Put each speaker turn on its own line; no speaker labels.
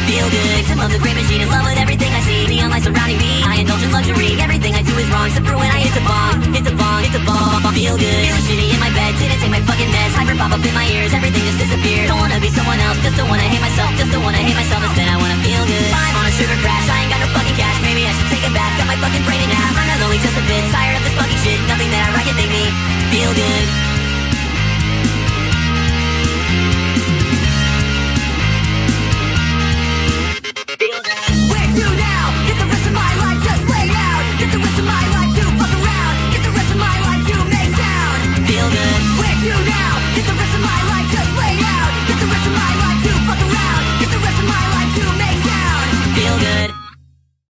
feel good. To love the great machine, in love with everything I see. Neon lights surrounding me, I indulge in luxury. Everything I do is wrong, except for when I hit the bomb. Hit the bomb, hit the bomb. Feel good, feeling shitty in my bed. Didn't take my fucking meds. Hyper pop up in my ears, everything just disappeared. Don't wanna be someone else, just don't wanna hate myself. Just don't wanna hate myself.